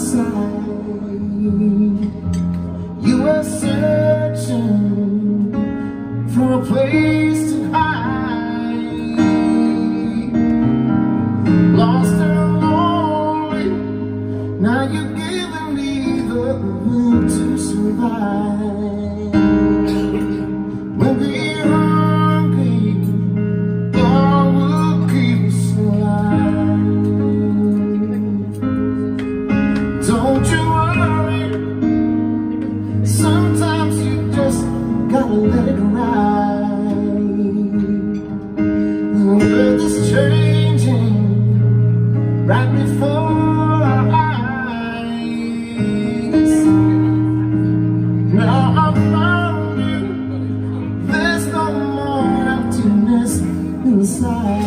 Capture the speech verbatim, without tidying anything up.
outside. You were searching for a place to hide, lost and lonely. Now you're giving me the room to survive. When we're hungry, God will keep us alive. Don't you worry, sometimes you just gotta let it ride. The world is changing right before our eyes. Now I found you, there's no more emptiness inside.